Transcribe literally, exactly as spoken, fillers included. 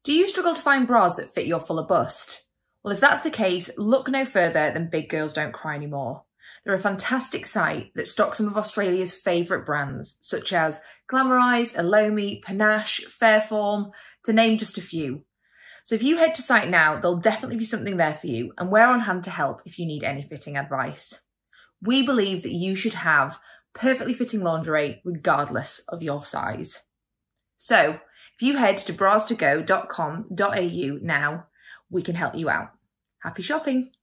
Do you struggle to find bras that fit your fuller bust? Well, if that's the case, look no further than Big Girls Don't Cry Anymore. They're a fantastic site that stocks some of Australia's favourite brands, such as Glamorize, Elomi, Panache, Fairform, to name just a few. So if you head to site now, there'll definitely be something there for you, and we're on hand to help if you need any fitting advice. We believe that you should have perfectly fitting lingerie regardless of your size. So if you head to bras to go dot com dot a u now, we can help you out. Happy shopping!